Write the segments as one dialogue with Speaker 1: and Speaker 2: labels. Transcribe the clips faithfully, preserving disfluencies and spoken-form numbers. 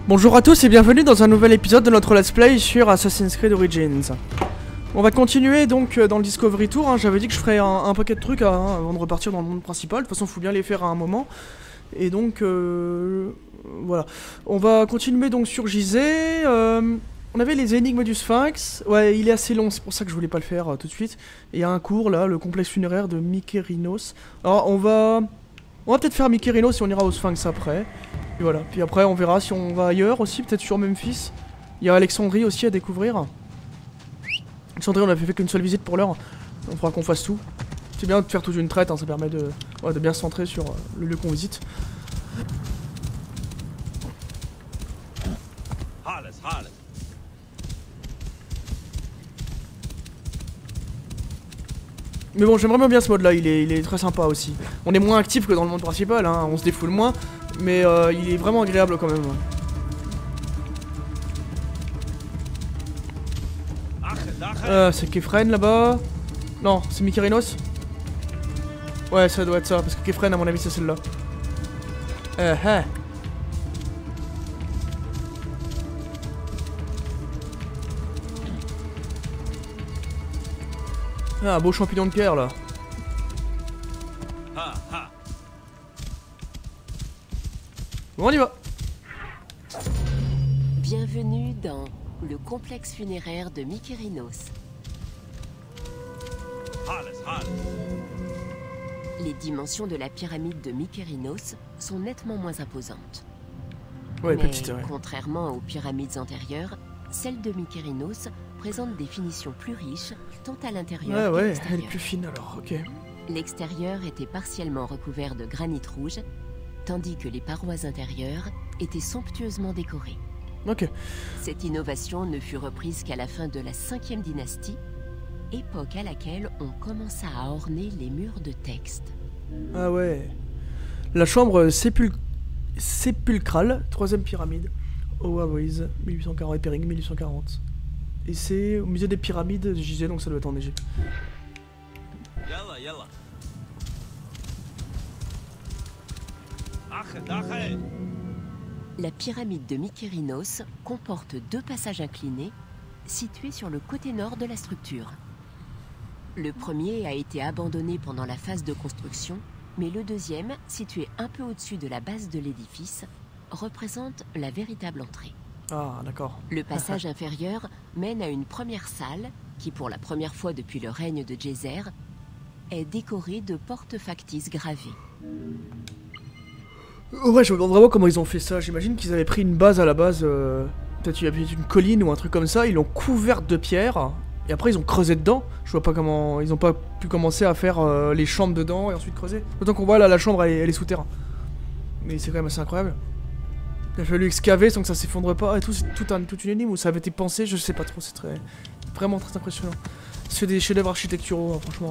Speaker 1: Bonjour à tous et bienvenue dans un nouvel épisode de notre let's play sur Assassin's Creed Origins. On va continuer donc dans le Discovery Tour, hein. J'avais dit que je ferais un, un paquet de trucs hein, avant de repartir dans le monde principal. De toute façon il faut bien les faire à un moment. Et donc euh, voilà. On va continuer donc sur Gizeh. euh, On avait les énigmes du Sphinx. Ouais, il est assez long, c'est pour ça que je voulais pas le faire euh, tout de suite. Et il y a un cours là, le complexe funéraire de Mykérinos. Alors on va... On va peut-être faire Mykérinos et on ira au Sphinx après. Et voilà, puis après on verra si on va ailleurs aussi, peut-être sur Memphis. Il y a Alexandrie aussi à découvrir. Alexandrie on avait fait qu'une seule visite pour l'heure. On fera qu'on fasse tout. C'est bien de faire toute une traite, hein, ça permet de, ouais, de bien se centrer sur euh, le lieu qu'on visite. Mais bon, j'aimerais bien ce mode là, il est, il est très sympa aussi. On est moins actif que dans le monde principal, hein, on se défoule moins. Mais euh, il est vraiment agréable quand même. Euh, c'est Kefren là-bas. Non, c'est Mykérinos. Ouais, ça doit être ça, parce que Kefren à mon avis c'est celle-là. Euh, hein. Ah, un beau champignon de pierre là. Bon, on y va.
Speaker 2: Bienvenue dans le complexe funéraire de Mykérinos. Les dimensions de la pyramide de Mykérinos sont nettement moins imposantes.
Speaker 1: Ouais,
Speaker 2: Mais
Speaker 1: petite, ouais.
Speaker 2: contrairement aux pyramides antérieures, celle de Mykérinos présente des finitions plus riches, tant à l'intérieur
Speaker 1: Ouais,
Speaker 2: qu'à
Speaker 1: ouais,
Speaker 2: l'extérieur.
Speaker 1: elle est plus fine alors, ok.
Speaker 2: L'extérieur était partiellement recouvert de granit rouge, tandis que les parois intérieures étaient somptueusement décorées.
Speaker 1: Ok.
Speaker 2: Cette innovation ne fut reprise qu'à la fin de la cinquième dynastie, époque à laquelle on commença à orner les murs de texte.
Speaker 1: Ah ouais. La chambre sépul... sépulcrale, troisième pyramide. Oawiz, mille huit cent quarante, Pering, mille huit cent quarante. Et c'est au musée des pyramides de Gizeh, donc ça doit être en Égypte.
Speaker 3: Yalla, yalla.
Speaker 2: La pyramide de Mykérinos comporte deux passages inclinés situés sur le côté nord de la structure. Le premier a été abandonné pendant la phase de construction, mais le deuxième, situé un peu au-dessus de la base de l'édifice, représente la véritable entrée.
Speaker 1: Ah, d'accord.
Speaker 2: Le passage inférieur mène à une première salle qui, pour la première fois depuis le règne de Djéser, est décorée de portes factices gravées.
Speaker 1: Ouais, je me demande vraiment comment ils ont fait ça. J'imagine qu'ils avaient pris une base à la base, euh, peut-être il y avait une colline ou un truc comme ça, ils l'ont couverte de pierre, et après ils ont creusé dedans. Je vois pas comment... Ils ont pas pu commencer à faire euh, les chambres dedans et ensuite creuser. Autant qu'on voit là, la chambre elle est, elle est souterrain. Mais c'est quand même assez incroyable. Il a fallu excaver sans que ça s'effondre pas et tout, c'est tout un, toute une énigme où ça avait été pensé, je sais pas trop, c'est très... Vraiment très impressionnant. C'est des chefs-d'œuvre architecturaux, hein, franchement.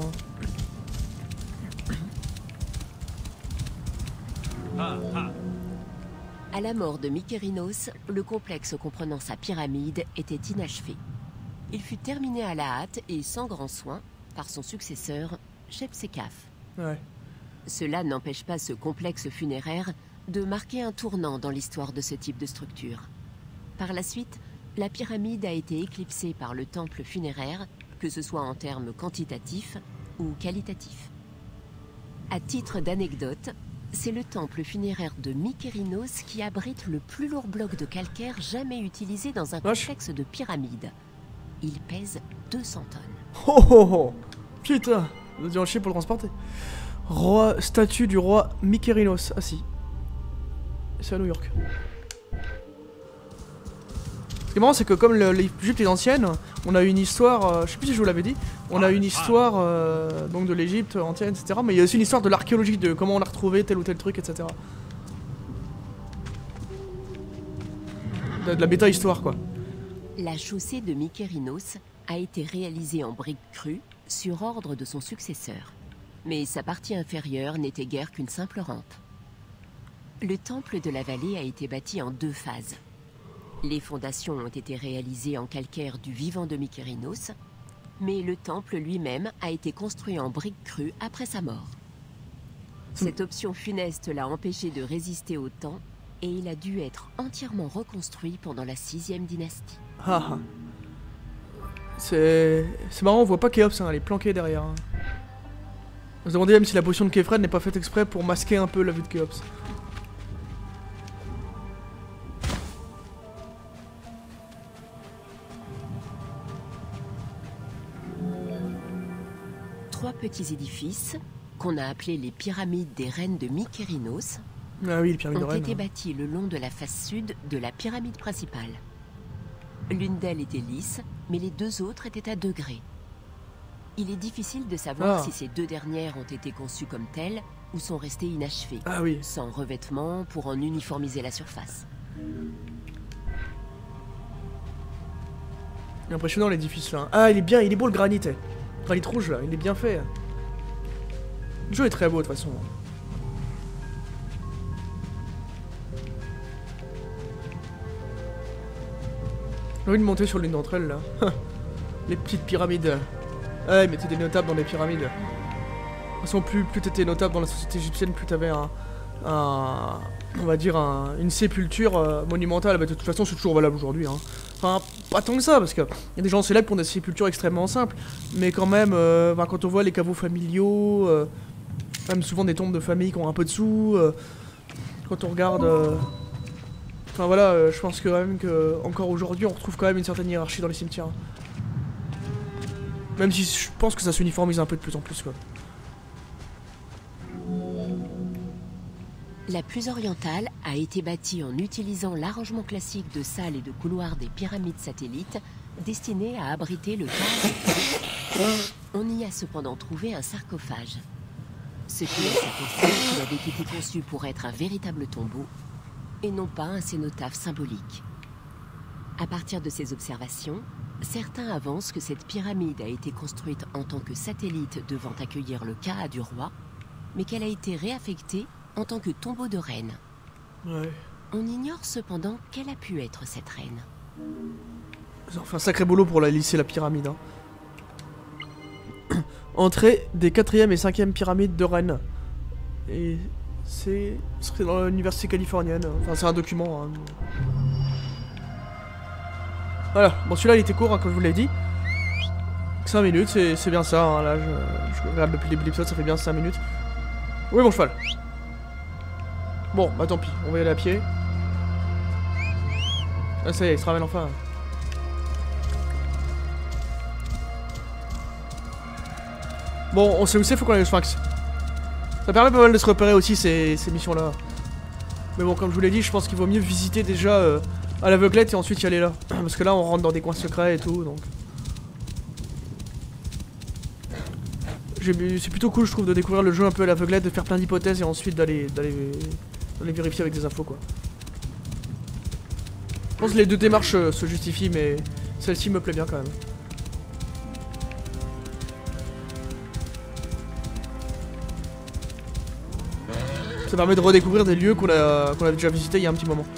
Speaker 2: À la mort de Mykérinos, le complexe comprenant sa pyramide était inachevé. Il fut terminé à la hâte et sans grand soin par son successeur, Shepsékhaf.
Speaker 1: Ouais.
Speaker 2: Cela n'empêche pas ce complexe funéraire de marquer un tournant dans l'histoire de ce type de structure. Par la suite, la pyramide a été éclipsée par le temple funéraire, que ce soit en termes quantitatifs ou qualitatifs. À titre d'anecdote, c'est le temple funéraire de Mykérinos qui abrite le plus lourd bloc de calcaire jamais utilisé dans un complexe de pyramide. Il pèse deux cents tonnes.
Speaker 1: Oh oh oh. Putain, on a dû en chier pour le transporter. Roi, statue du roi Mykérinos. Ah si. C'est à New York. Ce qui est marrant, c'est que comme l'Égypte est ancienne, on a une histoire, euh, je sais plus si je vous l'avais dit, on a une histoire euh, donc de l'Égypte ancienne, et cetera. Mais il y a aussi une histoire de l'archéologie, de comment on a retrouvé tel ou tel truc, et cetera. De, de la méta-histoire, quoi.
Speaker 2: La chaussée de Mykérinos a été réalisée en briques crues sur ordre de son successeur. Mais sa partie inférieure n'était guère qu'une simple rampe. Le temple de la vallée a été bâti en deux phases. Les fondations ont été réalisées en calcaire du vivant de Mykérinos, mais le temple lui-même a été construit en briques crues après sa mort. Cette option funeste l'a empêché de résister au temps et il a dû être entièrement reconstruit pendant la sixième dynastie.
Speaker 1: Ah ah. C'est... C'est marrant, on voit pas Khéops, hein, elle est planquée derrière. Hein. On se demandait même si la potion de Kefren n'est pas faite exprès pour masquer un peu la vue de Khéops.
Speaker 2: Trois petits édifices, qu'on a appelés les pyramides des reines de Mykérinos,
Speaker 1: Ah oui, les pyramides de
Speaker 2: ont
Speaker 1: Rennes.
Speaker 2: été bâtis le long de la face sud de la pyramide principale. L'une d'elles était lisse, mais les deux autres étaient à degrés. Il est difficile de savoir
Speaker 1: Ah.
Speaker 2: si ces deux dernières ont été conçues comme telles ou sont restées inachevées,
Speaker 1: Ah oui.
Speaker 2: sans revêtement pour en uniformiser la surface.
Speaker 1: Il est impressionnant l'édifice là. Ah, il est bien, il est beau le granit. Eh. Le granit rouge là, il est bien fait. Le jeu est très beau de toute façon. J'ai envie de monter sur l'une d'entre elles là. Les petites pyramides. Ouais, mettez des notables dans les pyramides. De toute façon, plus, plus t'étais notable dans la société égyptienne, plus t'avais un, un. On va dire un, une sépulture euh, monumentale. Bah, de toute façon, c'est toujours valable aujourd'hui. Hein. Enfin, pas tant que ça, parce qu'il y a des gens célèbres qui ont des sépultures extrêmement simples. Mais quand même, euh, bah, quand on voit les caveaux familiaux, euh, même souvent des tombes de famille qui ont un peu de sous. Euh, quand on regarde. Euh, Enfin voilà, euh, je pense que quand même que encore aujourd'hui on retrouve quand même une certaine hiérarchie dans les cimetières. Même si je pense que ça s'uniformise un peu de plus en plus quoi.
Speaker 2: La plus orientale a été bâtie en utilisant l'arrangement classique de salles et de couloirs des pyramides satellites destinées à abriter le cadre. On y a cependant trouvé un sarcophage. Ce qui laisse à penser qu'il avait été conçu pour être un véritable tombeau et non pas un cénotaphe symbolique. À partir de ces observations, certains avancent que cette pyramide a été construite en tant que satellite devant accueillir le Ka du roi, mais qu'elle a été réaffectée en tant que tombeau de reine.
Speaker 1: Ouais.
Speaker 2: On ignore cependant quelle a pu être cette reine.
Speaker 1: Ça en fait un sacré boulot pour la lisser la pyramide. Hein. Entrée des quatrième et cinquième pyramides de Rennes. Et c'est serait dans l'université californienne. Enfin, c'est un document. Hein. Voilà. Bon, celui-là, il était court, hein, comme je vous l'ai dit. cinq minutes, c'est bien ça. Hein. Là, je, je regarde depuis le début de l'épisode, ça fait bien cinq minutes. Oui, mon cheval. Bon, bah tant pis, on va y aller à pied. Ah, ça y est, il se ramène enfin. Bon, on sait où c'est, faut qu'on aille au Sphinx. Ça permet pas mal de se repérer aussi ces, ces missions-là. Mais bon, comme je vous l'ai dit, je pense qu'il vaut mieux visiter déjà euh, à l'aveuglette et ensuite y aller là. Parce que là, on rentre dans des coins secrets et tout, donc... C'est plutôt cool, je trouve, de découvrir le jeu un peu à l'aveuglette, de faire plein d'hypothèses et ensuite d'aller d'aller vérifier avec des infos, quoi. Je pense que les deux démarches euh, se justifient, mais celle-ci me plaît bien quand même. Ça permet de redécouvrir des lieux qu'on a, qu'on a déjà visités il y a un petit moment.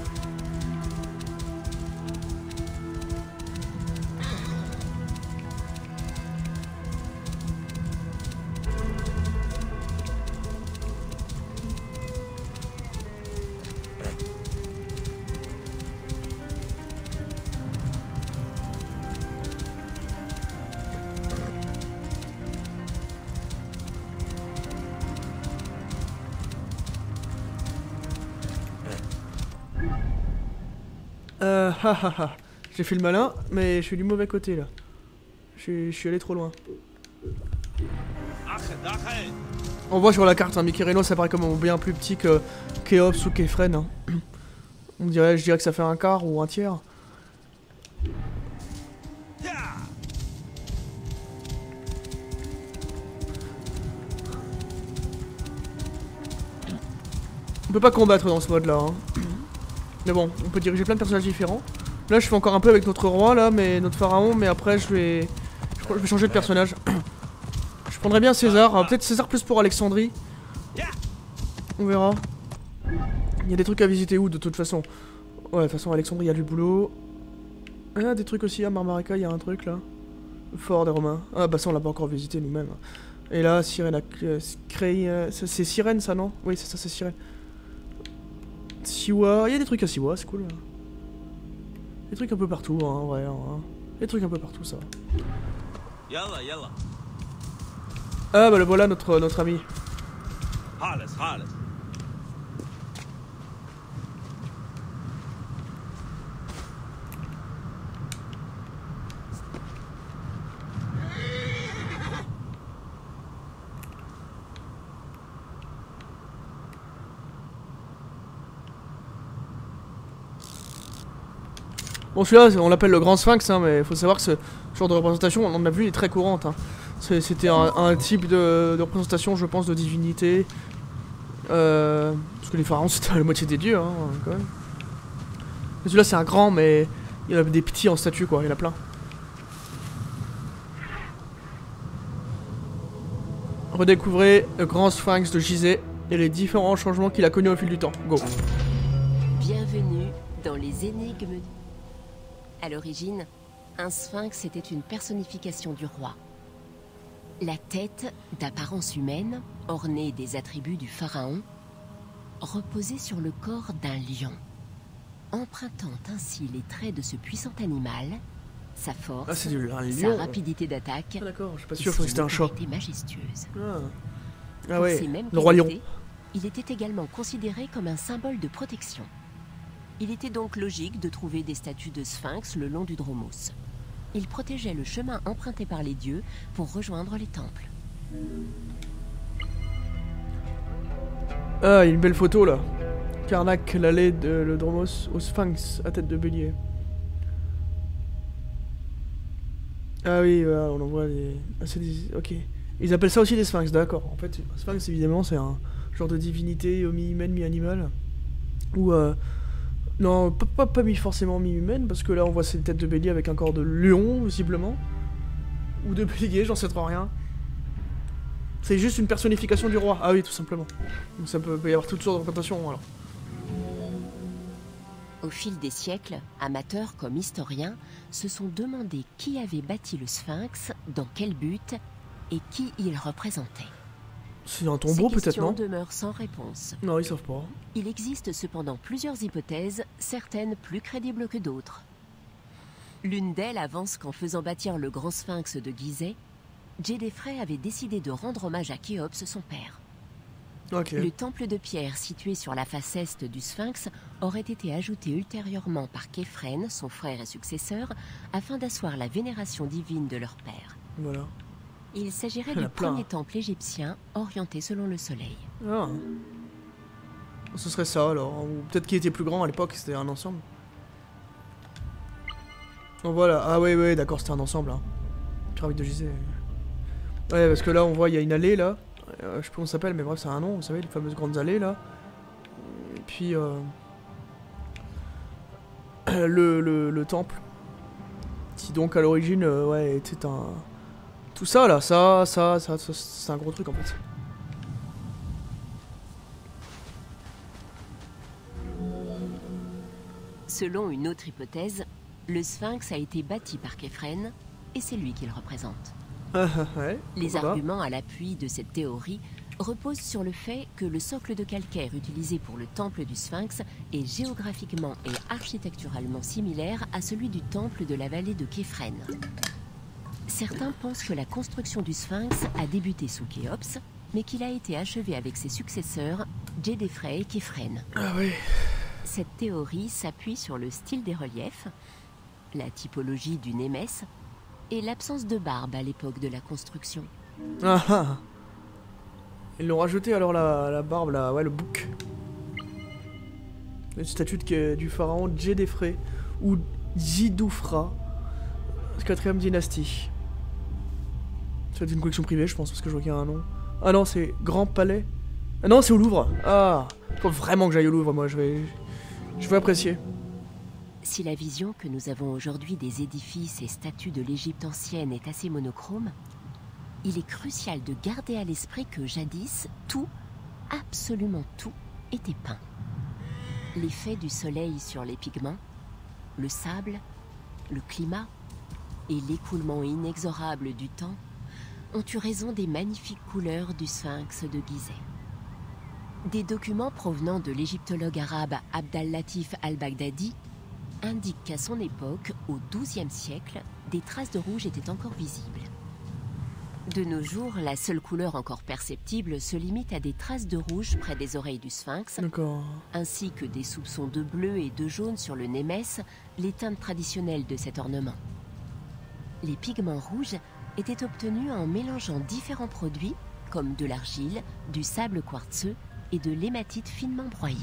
Speaker 1: Euh, ha ha ha. J'ai fait le malin, mais je suis du mauvais côté là. Je suis, je suis allé trop loin. On voit sur la carte, hein, Mykérinos, ça paraît comme bien plus petit que Khéops ou Kefren. Hein. On dirait, je dirais que ça fait un quart ou un tiers. On peut pas combattre dans ce mode là. Hein. Mais bon, on peut diriger plein de personnages différents. Là, je fais encore un peu avec notre roi, là, mais notre pharaon, mais après, je vais, je crois que je vais changer de personnage. Je prendrais bien César, euh, peut-être César plus pour Alexandrie. On verra. Il y a des trucs à visiter où, de toute façon? Ouais, de toute façon, Alexandrie, il y a du boulot. Ah, des trucs aussi, à Marmarica, il y a un truc, là. Le fort des Romains. Ah, bah ça, on l'a pas encore visité, nous-mêmes. Et là, Sirène a créé... C'est Sirène, ça, non? Oui, c'est ça, c'est Sirène. Siwa, il y a des trucs à Siwa, c'est cool. Des trucs un peu partout, hein, en vrai. Hein. Des trucs un peu partout, ça.
Speaker 3: Yalla, yalla.
Speaker 1: Ah bah le voilà notre, notre ami.
Speaker 3: Halas, halas.
Speaker 1: Bon celui-là on l'appelle le grand sphinx hein, mais il faut savoir que ce genre de représentation on en a vu il est très courante hein. C'était un, un type de, de représentation je pense de divinité euh, parce que les pharaons c'était la moitié des dieux hein, quand même. Celui-là c'est un grand mais il y a des petits en statue quoi, il y en a plein. Redécouvrez le grand sphinx de Gizeh et les différents changements qu'il a connus au fil du temps. Go.
Speaker 2: Bienvenue dans les énigmes. À l'origine, un sphinx était une personnification du roi. La tête, d'apparence humaine, ornée des attributs du pharaon, reposait sur le corps d'un lion. Empruntant ainsi les traits de ce puissant animal, sa force,
Speaker 1: ah, du, un
Speaker 2: sa
Speaker 1: lion.
Speaker 2: rapidité d'attaque,
Speaker 1: ah, d'accord, je suis pas sûr que c'était un chat.
Speaker 2: Majestueuse.
Speaker 1: Ah, ah
Speaker 2: Pour
Speaker 1: ouais,
Speaker 2: ces mêmes
Speaker 1: le roi lion.
Speaker 2: Il était également considéré comme un symbole de protection. Il était donc logique de trouver des statues de sphinx le long du Dromos. Il protégeait le chemin emprunté par les dieux pour rejoindre les temples.
Speaker 1: Ah, il y a une belle photo là. Karnak, l'allée de le Dromos au sphinx à tête de bélier. Ah oui, voilà, on en voit des... Ah, c'est des... Ok. Ils appellent ça aussi des sphinx, d'accord. En fait, un sphinx évidemment c'est un genre de divinité mi-humaine, mi-animale. Ou euh... Non, pas, pas, pas mi forcément mi-humaine, parce que là on voit cette tête de bélier avec un corps de lion, visiblement. Ou de bélier, j'en sais trop rien. C'est juste une personnification du roi. Ah oui, tout simplement. Donc ça peut, peut y avoir toutes sortes de représentations, alors.
Speaker 2: Au fil des siècles, amateurs comme historiens se sont demandé qui avait bâti le sphinx, dans quel but, et qui il représentait.
Speaker 1: C'est un tombeau peut-être, non?
Speaker 2: Ces questions demeurent sans réponse.
Speaker 1: Non, ils savent pas.
Speaker 2: Il existe cependant plusieurs hypothèses, certaines plus crédibles que d'autres. L'une d'elles avance qu'en faisant bâtir le grand sphinx de Gizeh, Djedefre avait décidé de rendre hommage à Khéops, son père.
Speaker 1: Okay.
Speaker 2: Le temple de pierre situé sur la face est du sphinx aurait été ajouté ultérieurement par Khéphren, son frère et successeur, afin d'asseoir la vénération divine de leur père.
Speaker 1: Voilà.
Speaker 2: Il s'agirait du premier temple égyptien orienté selon le soleil.
Speaker 1: Ah. Ce serait ça alors, ou peut-être qu'il était plus grand à l'époque, c'était un ensemble. Oh voilà, ah ouais ouais d'accord, c'était un ensemble hein. Pyramide de Gizeh. Ouais parce que là on voit il y a une allée là, euh, je sais plus comment ça s'appelle mais bref c'est un nom, vous savez, les fameuses grandes allées là. Et puis euh... le, le, le temple, qui donc à l'origine euh, ouais était un... Tout ça là, ça, ça, ça, ça c'est un gros truc en fait.
Speaker 2: Selon une autre hypothèse, le sphinx a été bâti par Khéphren et c'est lui qui le représente.
Speaker 1: ouais,
Speaker 2: Les arguments à l'appui de cette théorie reposent sur le fait que le socle de calcaire utilisé pour le temple du sphinx est géographiquement et architecturalement similaire à celui du temple de la vallée de Khéphren. Certains pensent que la construction du sphinx a débuté sous Khéops, mais qu'il a été achevé avec ses successeurs, Djedefre et Khéphren.
Speaker 1: Ah oui.
Speaker 2: Cette théorie s'appuie sur le style des reliefs, la typologie du némès et l'absence de barbe à l'époque de la construction.
Speaker 1: Ah ah. Ils l'ont rajouté alors la, la barbe là, ouais le bouc. Une statue de, du pharaon Djedefre ou Djidoufra, quatrième dynastie. C'est une collection privée je pense parce que je vois qu'il y a un nom. Ah non c'est Grand Palais. Ah non c'est au Louvre. Ah, faut vraiment que j'aille au Louvre moi, je vais, je vais apprécier.
Speaker 2: Si la vision que nous avons aujourd'hui des édifices et statues de l'Égypte ancienne est assez monochrome, il est crucial de garder à l'esprit que jadis, tout, absolument tout, était peint. L'effet du soleil sur les pigments, le sable, le climat et l'écoulement inexorable du temps ont eu raison des magnifiques couleurs du sphinx de Gizeh. Des documents provenant de l'égyptologue arabe Abd al-Latif al-Baghdadi indiquent qu'à son époque, au douzième siècle, des traces de rouge étaient encore visibles. De nos jours, la seule couleur encore perceptible se limite à des traces de rouge près des oreilles du sphinx, ainsi que des soupçons de bleu et de jaune sur le némès, les teintes traditionnelles de cet ornement. Les pigments rouges étaient obtenus en mélangeant différents produits, comme de l'argile, du sable quartzeux et de l'hématite finement broyée.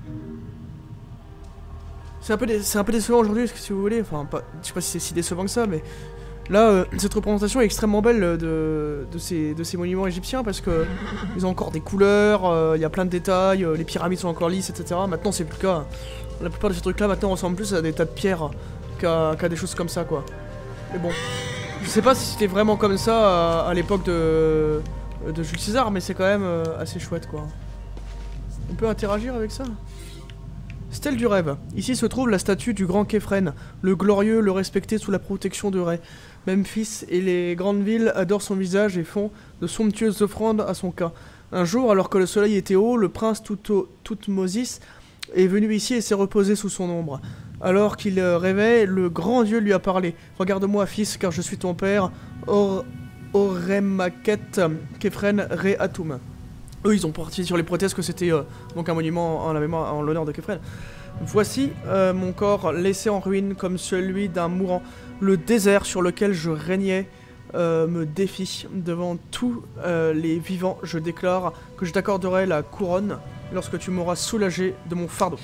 Speaker 1: C'est un peu, dé un peu décevant aujourd'hui, si vous voulez. Enfin, pas, je sais pas si c'est si décevant que ça, mais là, euh, cette représentation est extrêmement belle de, de, ces, de ces monuments égyptiens parce que ils ont encore des couleurs, il euh, y a plein de détails, euh, les pyramides sont encore lisses, et cetera. Maintenant, c'est plus le cas. La plupart de ces trucs-là, maintenant, ressemblent plus à des tas de pierres qu'à qu'à des choses comme ça, quoi. Mais bon, je sais pas si c'était vraiment comme ça à, à l'époque de, de Jules César, mais c'est quand même euh, assez chouette, quoi. On peut interagir avec ça? Stèle du rêve. Ici se trouve la statue du grand Képhren, le glorieux, le respecté sous la protection de Ré. Memphis et les grandes villes adorent son visage et font de somptueuses offrandes à son cas. Un jour, alors que le soleil était haut, le prince Thoutmôsis est venu ici et s'est reposé sous son ombre. Alors qu'il rêvait, le grand Dieu lui a parlé. « Regarde-moi, fils, car je suis ton père, Or Oremaket Képhren Ré Atum. » Eux, ils ont parti sur les prothèses que c'était euh, donc un monument en la mémoire, en l'honneur de Képhren. Voici euh, mon corps laissé en ruine comme celui d'un mourant. Le désert sur lequel je régnais euh, me défie. Devant tous euh, les vivants, je déclare que je t'accorderai la couronne lorsque tu m'auras soulagé de mon fardeau.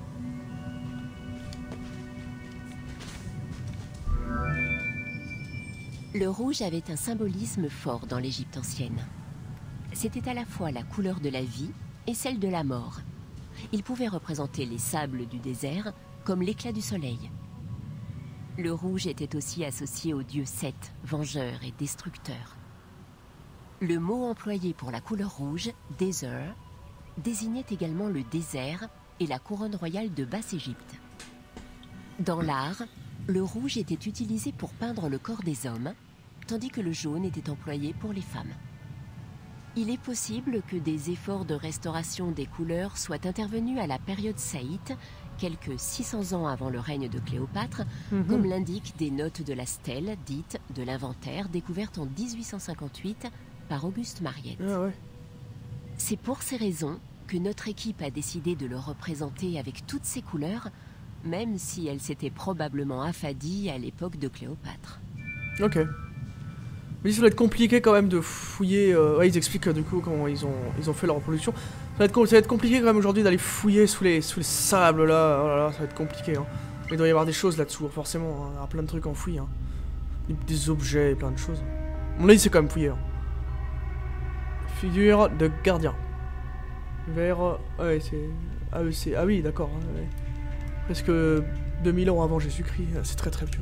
Speaker 2: Le rouge avait un symbolisme fort dans l'Égypte ancienne. C'était à la fois la couleur de la vie et celle de la mort. Il pouvait représenter les sables du désert comme l'éclat du soleil. Le rouge était aussi associé au dieu Seth, vengeur et destructeur. Le mot employé pour la couleur rouge, desert, désignait également le désert et la couronne royale de Basse-Égypte. Dans l'art, le rouge était utilisé pour peindre le corps des hommes, tandis que le jaune était employé pour les femmes. Il est possible que des efforts de restauration des couleurs soient intervenus à la période saïte, quelques six cents ans avant le règne de Cléopâtre, mmh. comme l'indiquent des notes de la stèle, dite de l'inventaire, découverte en mille huit cent cinquante-huit par Auguste Mariette.
Speaker 1: Ah ouais.
Speaker 2: C'est pour ces raisons que notre équipe a décidé de le représenter avec toutes ces couleurs, même si elle s'était probablement affadie à l'époque de Cléopâtre.
Speaker 1: Ok. Mais ça va être compliqué quand même de fouiller. Euh, ouais, ils expliquent euh, du coup comment ils ont, ils ont fait leur reproduction. Ça va être, ça va être compliqué quand même aujourd'hui d'aller fouiller sous les, sous les sables là. Oh là là, ça va être compliqué. Hein. Mais il doit y avoir des choses là-dessous, forcément. Hein. Il y aura plein de trucs enfouis. Hein. Des, des objets, plein de choses. Mon avis, c'est quand même fouillé. Hein. Figure de gardien. Vers. Euh, ouais, c'est. Ah, c'est. Ah oui, d'accord. Hein, ouais. Presque deux mille ans avant Jésus-Christ. C'est très très vieux.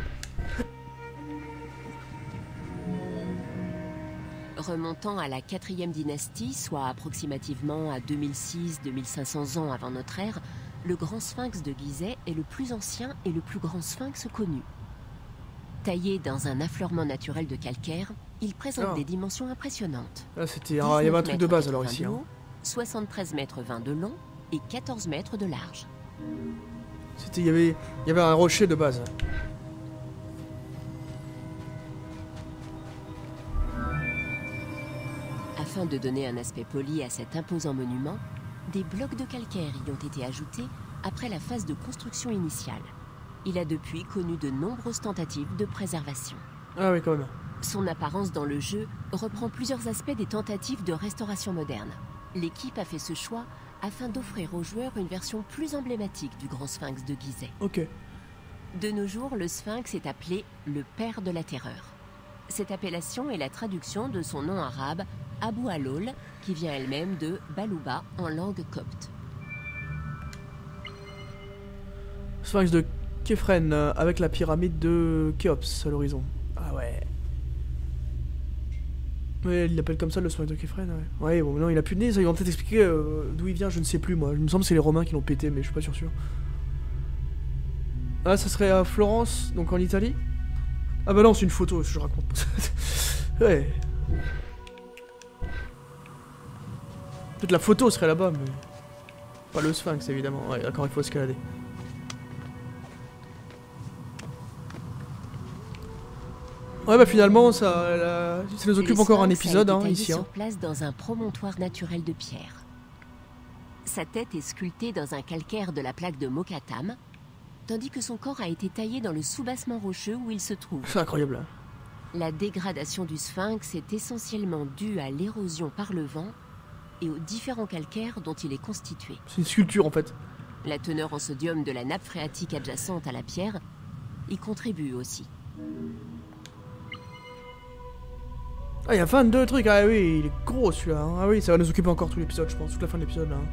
Speaker 2: Remontant à la quatrième dynastie, soit approximativement à deux mille six à deux mille cinq cents ans avant notre ère, le grand sphinx de Gizeh est le plus ancien et le plus grand sphinx connu. Taillé dans un affleurement naturel de calcaire, il présente oh. des dimensions impressionnantes.
Speaker 1: Ah, c'était, ah, il y avait un truc de base alors ici. Hein.
Speaker 2: soixante-treize mètres vingt de long et quatorze mètres de large.
Speaker 1: C'était, il y avait, il y avait un rocher de base.
Speaker 2: Afin de donner un aspect poli à cet imposant monument, des blocs de calcaire y ont été ajoutés après la phase de construction initiale. Il a depuis connu de nombreuses tentatives de préservation.
Speaker 1: Ah oui, quand même.
Speaker 2: Son apparence dans le jeu reprend plusieurs aspects des tentatives de restauration moderne. L'équipe a fait ce choix afin d'offrir aux joueurs une version plus emblématique du grand sphinx de Gizeh.
Speaker 1: Ok.
Speaker 2: De nos jours, le sphinx est appelé le père de la terreur. Cette appellation est la traduction de son nom arabe, Abu Alol, qui vient elle-même de Balouba en langue copte.
Speaker 1: Sphinx de Képhren euh, avec la pyramide de Khéops à l'horizon. Ah ouais. Ouais, il l'appelle comme ça le sphinx de Képhren, ouais. Ouais, bon, non, il a plus de nez, ça, ils vont peut-être expliquer euh, d'où il vient, je ne sais plus moi. Il me semble que c'est les Romains qui l'ont pété, mais je suis pas sûr sûr. Ah, ça serait à Florence, donc en Italie. Ah bah non, c'est une photo, je raconte. Ouais. Peut-être la photo serait là-bas, mais... Pas le sphinx, évidemment. Ouais, d'accord, il faut escalader. Ouais, bah finalement, ça, la... ça nous occupe
Speaker 2: Le
Speaker 1: encore un
Speaker 2: sphinx a
Speaker 1: épisode,
Speaker 2: été
Speaker 1: hein,
Speaker 2: taillé
Speaker 1: ici.
Speaker 2: sur
Speaker 1: Hein.
Speaker 2: place dans un promontoire naturel de pierre. Sa tête est sculptée dans un calcaire de la plaque de Mokattam, tandis que son corps a été taillé dans le soubassement rocheux où il se trouve.
Speaker 1: C'est incroyable. Hein.
Speaker 2: La dégradation du sphinx est essentiellement due à l'érosion par le vent et aux différents calcaires dont il est constitué.
Speaker 1: C'est une sculpture, en fait.
Speaker 2: La teneur en sodium de la nappe phréatique adjacente à la pierre y contribue aussi.
Speaker 1: Ah, il y a vingt-deux trucs. Ah oui, il est gros celui-là. Hein. Ah oui, ça va nous occuper encore tout l'épisode, je pense. Toute la fin de l'épisode, là. Hein.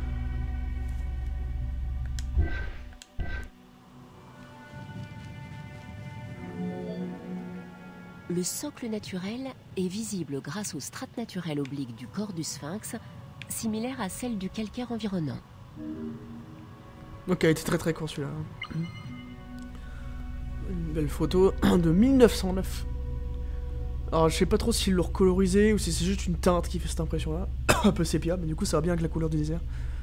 Speaker 2: Le socle naturel est visible grâce aux strates naturelles obliques du corps du sphinx, similaires à celles du calcaire environnant.
Speaker 1: Ok, il était très très court celui-là. Une belle photo de mille neuf cent neuf. Alors je sais pas trop s'ils l'ont recolorisé ou si c'est juste une teinte qui fait cette impression là. Un peu sépia, mais du coup ça va bien avec la couleur du désert.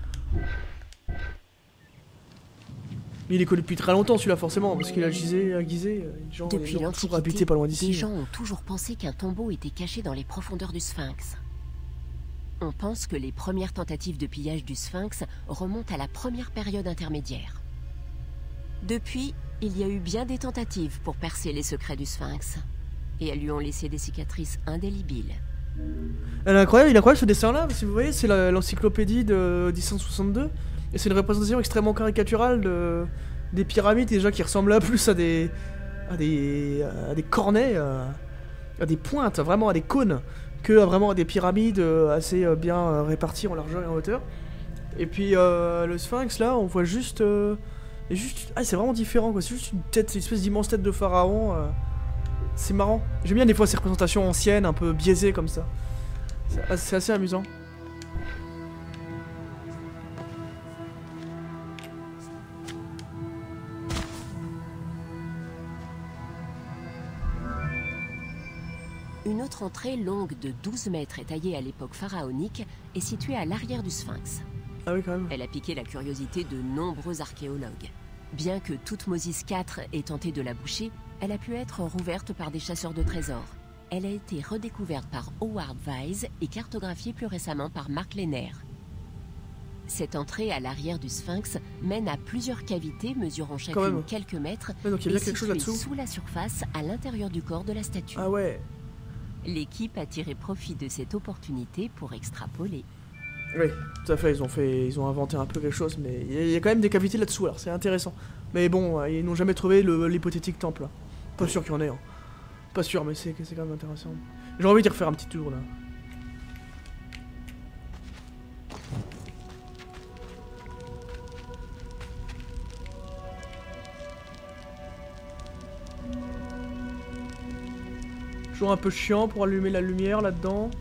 Speaker 1: Mais il est connu depuis très longtemps celui-là forcément, parce qu'il a gisé à Gizeh. Les gens,
Speaker 2: Depuis
Speaker 1: les gens ont toujours habité
Speaker 2: l'Antiquité,
Speaker 1: pas loin
Speaker 2: des
Speaker 1: d'ici.
Speaker 2: gens ont toujours pensé qu'un tombeau était caché dans les profondeurs du sphinx. On pense que les premières tentatives de pillage du sphinx remontent à la première période intermédiaire. Depuis, il y a eu bien des tentatives pour percer les secrets du sphinx. Et elles lui ont laissé des cicatrices indélébiles.
Speaker 1: Elle est incroyable, il est incroyable ce dessin là, si vous voyez, c'est la- l'encyclopédie de dix cent soixante-deux. Et c'est une représentation extrêmement caricaturale de, des pyramides, déjà qui ressemblent là plus à des, à des, à des cornets, à, à des pointes, vraiment à des cônes, que à vraiment à des pyramides euh, assez euh, bien euh, réparties en largeur et en hauteur. Et puis euh, le sphinx là, on voit juste, euh, et juste, ah c'est vraiment différent quoi, c'est juste une tête, une espèce d'immense tête de pharaon. Euh, c'est marrant. J'aime bien des fois ces représentations anciennes, un peu biaisées comme ça. C'est c'est assez amusant.
Speaker 2: Une autre entrée longue de douze mètres et taillée à l'époque pharaonique est située à l'arrière du sphinx.
Speaker 1: Ah oui quand même.
Speaker 2: Elle a piqué la curiosité de nombreux archéologues. Bien que Toutmosis quatre ait tenté de la boucher, elle a pu être rouverte par des chasseurs de trésors. Elle a été redécouverte par Howard Wise et cartographiée plus récemment par Mark Lehner. Cette entrée à l'arrière du sphinx mène à plusieurs cavités mesurant chacune
Speaker 1: même.
Speaker 2: quelques mètres
Speaker 1: Ouais, donc il y a
Speaker 2: et
Speaker 1: bien quelque chose
Speaker 2: situées
Speaker 1: là-dessous.
Speaker 2: sous la surface à l'intérieur du corps de la statue.
Speaker 1: Ah ouais.
Speaker 2: L'équipe a tiré profit de cette opportunité pour extrapoler.
Speaker 1: Oui, tout à fait, ils ont fait, ils ont inventé un peu quelque chose, mais il y, a- il y a quand même des cavités là-dessous, alors c'est intéressant. Mais bon, euh, ils n'ont jamais trouvé le- l'hypothétique temple. Là. Pas sûr qu'il y en ait. Hein. Pas sûr, mais c'est c'est quand même intéressant. J'ai envie d'y refaire un petit tour là. Toujours un peu chiant pour allumer la lumière là-dedans.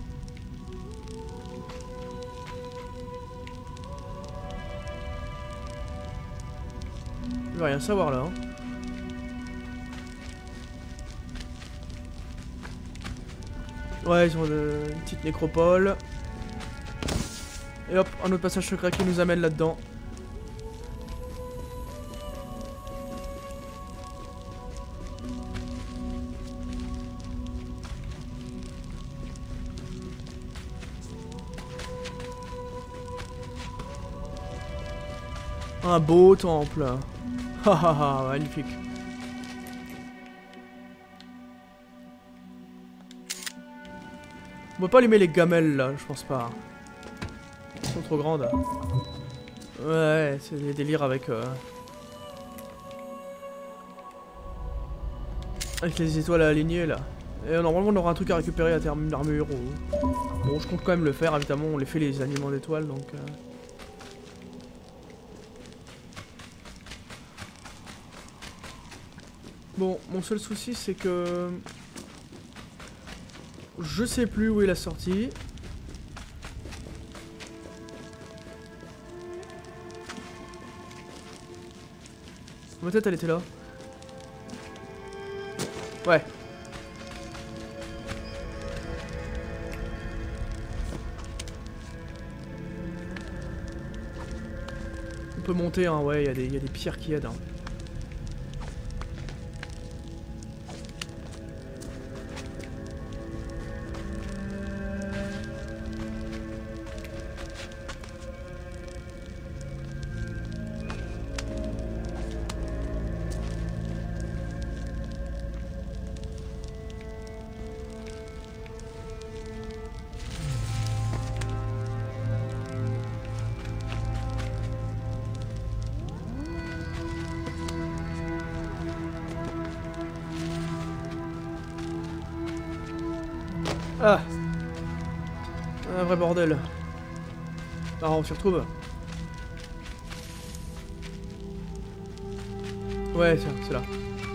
Speaker 1: Il va rien savoir là. Hein. Ouais, ils ont de- une petite nécropole. Et hop, un autre passage secret qui nous amène là-dedans. Un beau temple. Hahaha, magnifique. On peut pas allumer les gamelles là, je pense pas. Elles sont trop grandes. Ouais, c'est des délires avec... Euh... Avec les étoiles alignées là. Et normalement on aura un truc à récupérer à terme d'armure ou... Bon, je compte quand même le faire, évidemment, on les fait les alignements d'étoiles donc... Euh... Bon, mon seul souci c'est que... Je sais plus où est la sortie. Ma tête elle était là. Ouais. peut monter, hein, ouais, il y, y a des pierres qui aident. Hein. Ah, un vrai bordel. Ah, on s'y retrouve. Ouais, tiens, c'est là.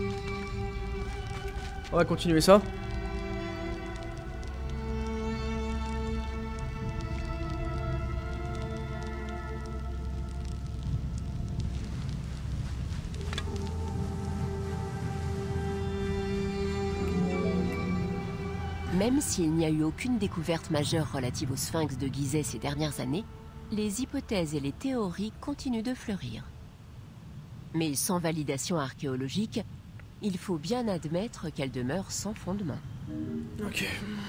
Speaker 1: On va continuer ça.
Speaker 2: Même s'il n'y a eu aucune découverte majeure relative au sphinx de Gizeh ces dernières années, les hypothèses et les théories continuent de fleurir. Mais sans validation archéologique, il faut bien admettre qu'elles demeurent sans fondement.
Speaker 1: Ok.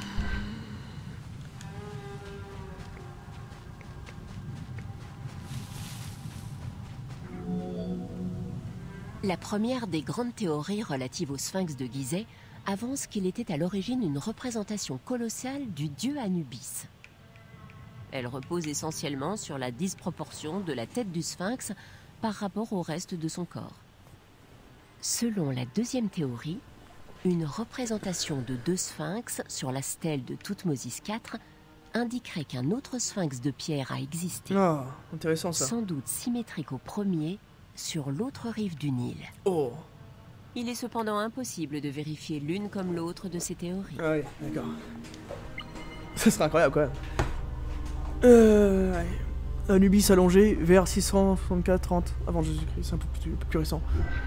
Speaker 2: La première des grandes théories relatives au sphinx de Gizeh avance qu'il était à l'origine une représentation colossale du dieu Anubis. Elle repose essentiellement sur la disproportion de la tête du sphinx par rapport au reste de son corps. Selon la deuxième théorie, une représentation de deux sphinx sur la stèle de Thoutmôsis quatre indiquerait qu'un autre sphinx de pierre a existé.
Speaker 1: Ah, intéressant ça.
Speaker 2: Sans doute symétrique au premier, sur l'autre rive du Nil.
Speaker 1: Oh.
Speaker 2: Il est cependant impossible de vérifier l'une comme l'autre de ces théories.
Speaker 1: Ah ouais, d'accord. Ça serait incroyable quand même. Euh... Ouais. Anubis allongé vers six cent soixante-quatre trente avant Jésus-Christ, c'est un peu plus, un peu plus récent.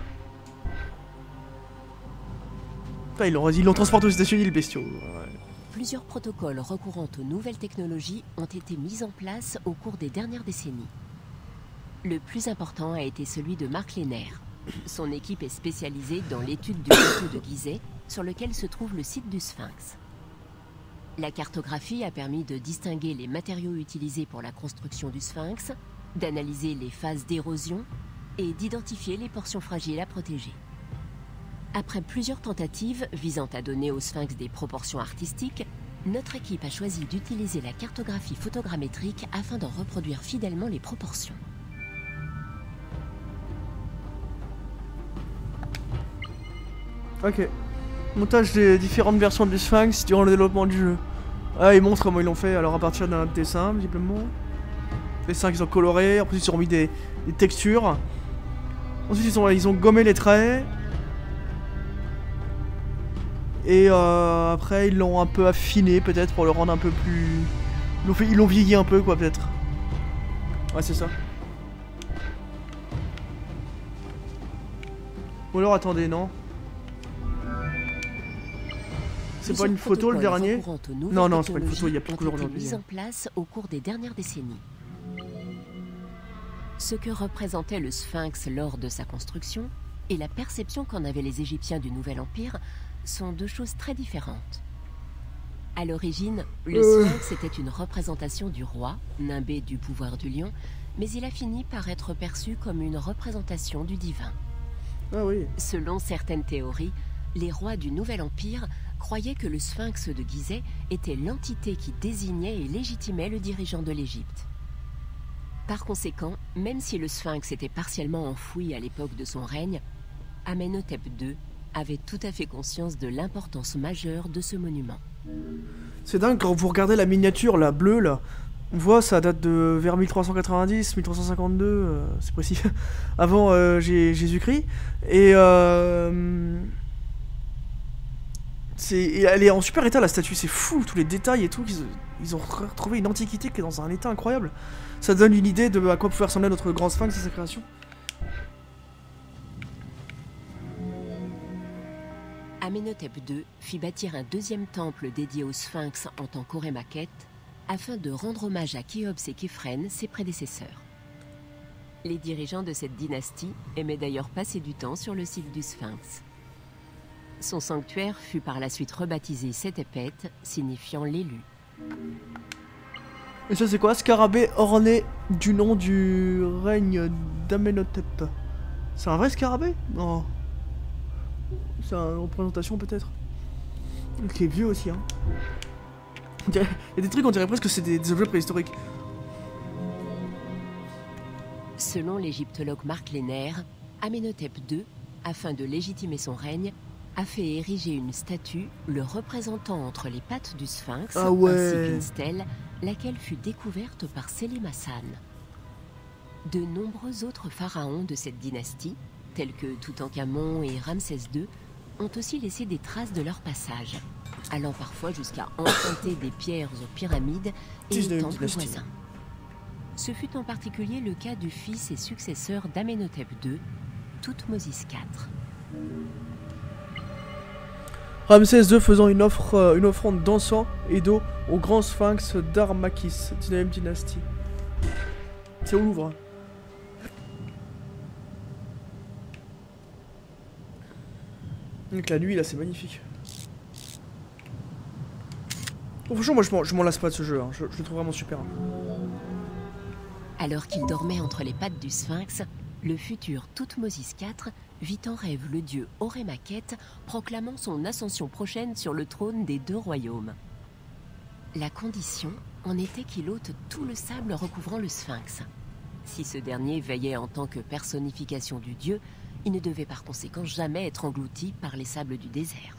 Speaker 1: Putain, ils l'ont, ils l'ont transporté aux États-Unis, le bestiau. Ouais.
Speaker 2: Plusieurs protocoles recourant aux nouvelles technologies ont été mis en place au cours des dernières décennies. Le plus important a été celui de Mark Lehner. Son équipe est spécialisée dans l'étude du plateau de Gizeh, sur lequel se trouve le site du Sphinx. La cartographie a permis de distinguer les matériaux utilisés pour la construction du Sphinx, d'analyser les phases d'érosion et d'identifier les portions fragiles à protéger. Après plusieurs tentatives visant à donner au Sphinx des proportions artistiques, notre équipe a choisi d'utiliser la cartographie photogrammétrique afin d'en reproduire fidèlement les proportions.
Speaker 1: Ok. Montage des différentes versions du Sphinx durant le développement du jeu. Ah, ils montrent comment ils l'ont fait. Alors à partir d'un dessin, visiblement. Les dessins qu'ils ont colorés. Ensuite ils ont mis des, des textures. Ensuite ils ont, ils ont gommé les traits. Et euh, après ils l'ont un peu affiné peut-être pour le rendre un peu plus... Ils l'ont fait, ils l'ont vieilli un peu quoi peut-être. Ouais c'est ça. Ou alors attendez, non. C'est pas une photo le dernier? Non, non, c'est pas une photo, il y a plus de couleur aujourd'hui.
Speaker 2: Mis en place au cours des dernières décennies. Ce que représentait le Sphinx lors de sa construction et la perception qu'en avaient les Égyptiens du Nouvel Empire sont deux choses très différentes. À l'origine, le
Speaker 1: euh...
Speaker 2: Sphinx était une représentation du roi, nimbé du pouvoir du lion, mais il a fini par être perçu comme une représentation du divin.
Speaker 1: Ah oui.
Speaker 2: Selon certaines théories, les rois du Nouvel Empire croyaient que le Sphinx de Gizeh était l'entité qui désignait et légitimait le dirigeant de l'Égypte. Par conséquent, même si le Sphinx était partiellement enfoui à l'époque de son règne, Amenhotep deux avait tout à fait conscience de l'importance majeure de ce monument.
Speaker 1: C'est dingue quand vous regardez la miniature, la bleue là, on voit ça date de vers mille trois cent quatre-vingt-dix, mille trois cent cinquante-deux, euh, c'est précis, avant euh, Jésus-Christ, et euh, c'est, elle est en super état la statue, c'est fou, tous les détails et tout, ils, ils ont retrouvé une antiquité qui est dans un état incroyable. Ça donne une idée de à quoi pouvait ressembler notre grand sphinx et sa création.
Speaker 2: Amenhotep deux fit bâtir un deuxième temple dédié au sphinx en tant qu'aurémaquette, afin de rendre hommage à Khéops et Képhren, ses prédécesseurs. Les dirigeants de cette dynastie aimaient d'ailleurs passer du temps sur le site du Sphinx. Son sanctuaire fut par la suite rebaptisé Setepet, signifiant l'élu.
Speaker 1: Et ça c'est quoi? Scarabée orné du nom du règne d'Amenhotep. C'est un vrai scarabée? Non. C'est une représentation peut-être. Qui est vieux aussi hein. Il y a des trucs on dirait presque que c'est des, des objets préhistoriques.
Speaker 2: Selon l'égyptologue Marc Lehner, Amenhotep deux, afin de légitimer son règne, a fait ériger une statue le représentant entre les pattes du Sphinx,
Speaker 1: ah ouais.
Speaker 2: ainsi qu'une stèle, laquelle fut découverte par Selim Hassan. De nombreux autres pharaons de cette dynastie, tels que Toutankhamon et Ramsès deux, ont aussi laissé des traces de leur passage, allant parfois jusqu'à emprunter des pierres aux pyramides et aux temples voisins. Ce fut en particulier le cas du fils et successeur d'Amenhotep deux, Thoutmôsis quatre.
Speaker 1: Ramsès deux faisant une, offre, euh, une offrande d'encens et d'eau au grand sphinx d'Armakis, dix-neuvième dynastie. C'est au Louvre. Donc la nuit là c'est magnifique. Oh, franchement moi je m'en lasse pas de ce jeu, hein. je, je le trouve vraiment super. Hein.
Speaker 2: Alors qu'il dormait entre les pattes du Sphinx, le futur Thoutmôsis quatre vit en rêve le dieu Horémaquet proclamant son ascension prochaine sur le trône des deux royaumes. La condition en était qu'il ôte tout le sable recouvrant le Sphinx. Si ce dernier veillait en tant que personnification du dieu, il ne devait par conséquent jamais être englouti par les sables du désert.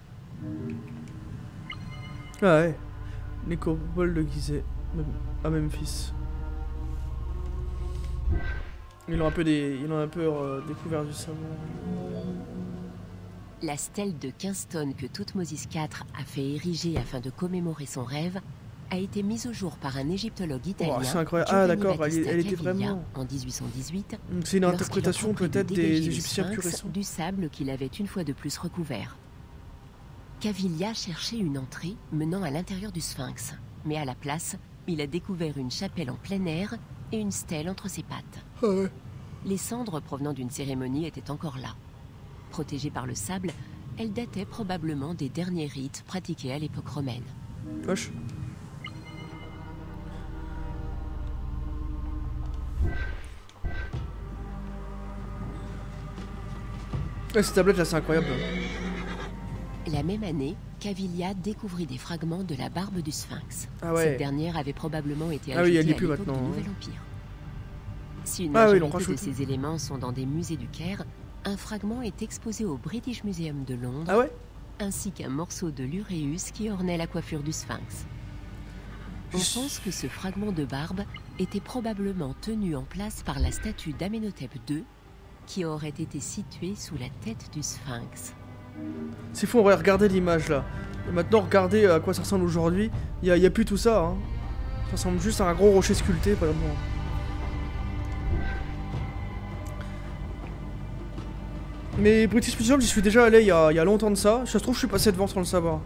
Speaker 1: Ah ouais, nécropole de Gizeh, à Memphis. Ils ont un peu, des, ils ont un peu euh, découvert du savon.
Speaker 2: La stèle de quinze tonnes que Thoutmôsis quatre a fait ériger afin de commémorer son rêve a été mise au jour par un égyptologue italien. Oh,
Speaker 1: c'est incroyable. Ah d'accord, elle, elle était vraiment...
Speaker 2: En dix-huit cent dix-huit.
Speaker 1: C'est une interprétation peut-être des Égyptiens plus récents.
Speaker 2: Du sable qu'il avait une fois de plus recouvert. Cavillia cherchait une entrée menant à l'intérieur du Sphinx, mais à la place, il a découvert une chapelle en plein air et une stèle entre ses pattes.
Speaker 1: Ah ouais.
Speaker 2: Les cendres provenant d'une cérémonie étaient encore là. Protégées par le sable, elles dataient probablement des derniers rites pratiqués à l'époque romaine.
Speaker 1: Wesh. Ouais, cette tablette là c'est incroyable.
Speaker 2: La même année, Cavillia découvrit des fragments de la barbe du Sphinx.
Speaker 1: Ah ouais.
Speaker 2: Cette dernière avait probablement été
Speaker 1: ah oui,
Speaker 2: ajoutée à
Speaker 1: plus
Speaker 2: l'époque
Speaker 1: maintenant,
Speaker 2: du
Speaker 1: hein.
Speaker 2: Nouvel Empire. Si une
Speaker 1: ah
Speaker 2: majorité
Speaker 1: oui,
Speaker 2: de ces éléments sont dans des musées du Caire, un fragment est exposé au British Museum de Londres,
Speaker 1: ah ouais
Speaker 2: ainsi qu'un morceau de l'uréus qui ornait la coiffure du Sphinx. On pense que ce fragment de barbe était probablement tenu en place par la statue d'Amenhotep deux, qui aurait été située sous la tête du Sphinx.
Speaker 1: C'est fou, on va regarder l'image là. Et maintenant, regardez à quoi ça ressemble aujourd'hui. Il n'y a, a plus tout ça. Hein. Ça ressemble juste à un gros rocher sculpté, par exemple. Mais British Museum, j'y suis déjà allé il y, a, il y a longtemps de ça. Ça se trouve, je suis passé devant sans le savoir.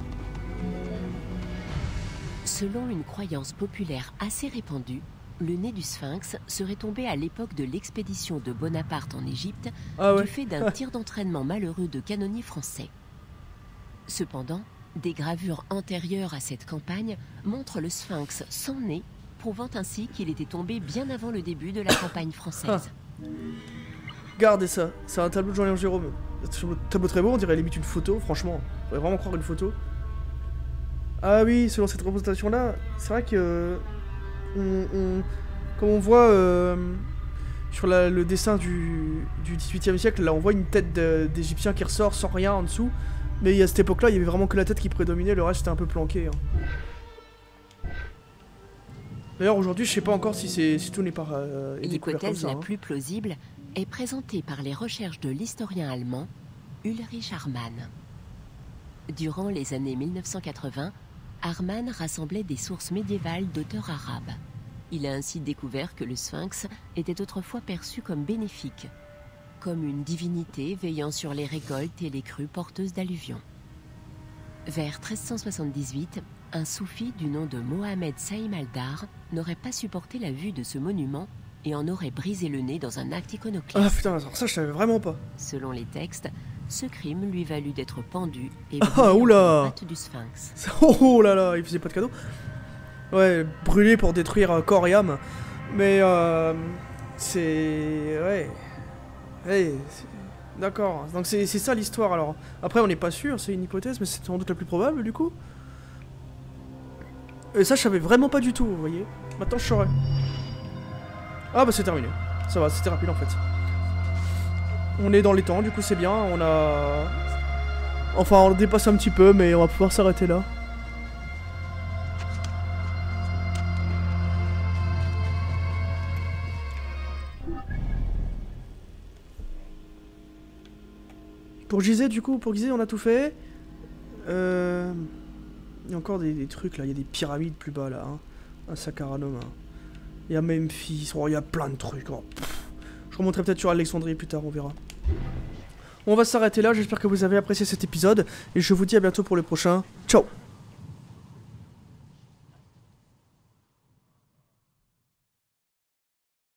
Speaker 2: Selon une croyance populaire assez répandue, le nez du Sphinx serait tombé à l'époque de l'expédition de Bonaparte en Égypte,
Speaker 1: ah ouais.
Speaker 2: du fait d'un tir d'entraînement malheureux de canonniers français. Cependant, des gravures antérieures à cette campagne montrent le Sphinx sans nez, prouvant ainsi qu'il était tombé bien avant le début de la campagne française.
Speaker 1: Ah. Regardez ça, c'est un tableau de Jean-Léon Gérôme. C'est un tableau très beau, on dirait limite une photo, franchement. On pourrait vraiment croire une photo. Ah oui, selon cette représentation-là, c'est vrai que... On, on, comme on voit euh, sur la, le dessin du, du dix-huitième siècle, là on voit une tête d'Égyptien qui ressort sans rien en dessous. Mais à cette époque-là, il y avait vraiment que la tête qui prédominait, le reste c'était un peu planqué. Hein. D'ailleurs aujourd'hui, je sais pas encore si, si tout n'est pas euh,
Speaker 2: l'hypothèse la
Speaker 1: hein.
Speaker 2: plus plausible est présentée par les recherches de l'historien allemand Ulrich Hartmann. Durant les années mille neuf cent quatre-vingts, Hartmann rassemblait des sources médiévales d'auteurs arabes. Il a ainsi découvert que le Sphinx était autrefois perçu comme bénéfique, comme une divinité veillant sur les récoltes et les crues porteuses d'alluvions. Vers treize cent soixante-dix-huit, un soufi du nom de Mohamed Saïm al-Dar n'aurait pas supporté la vue de ce monument et en aurait brisé le nez dans un acte
Speaker 1: Ah
Speaker 2: iconoclaste.
Speaker 1: putain, alors ça je savais vraiment pas.
Speaker 2: Selon les textes, ce crime lui valut d'être pendu et
Speaker 1: Ah,
Speaker 2: brûlé
Speaker 1: oula.
Speaker 2: entre les pattes du sphinx.
Speaker 1: Oh, oh là là, il faisait pas de cadeau. Ouais, brûler pour détruire euh, corps et âme. Mais euh, c'est... Ouais. Ouais, c'est- d'accord. Donc c'est c'est ça l'histoire alors. Après on n'est pas sûr, c'est une hypothèse, mais c'est sans doute la plus probable du coup. Et ça je savais vraiment pas du tout, vous voyez. Maintenant je saurais. Ah bah c'est terminé. Ça va, c'était rapide en fait. On est dans les temps, du coup c'est bien, on a... Enfin on dépasse un petit peu, mais on va pouvoir s'arrêter là. Pour Gizeh, du coup, pour Gizeh, on a tout fait. Euh... Il y a encore des, des trucs là, il y a des pyramides plus bas là. Hein. Un Sakaranum. Hein. Il y a Memphis, oh, il y a plein de trucs. Oh, pff. Je remonterai peut-être sur Alexandrie plus tard, on verra. On va s'arrêter là, j'espère que vous avez apprécié cet épisode. Et je vous dis à bientôt pour le prochain. Ciao!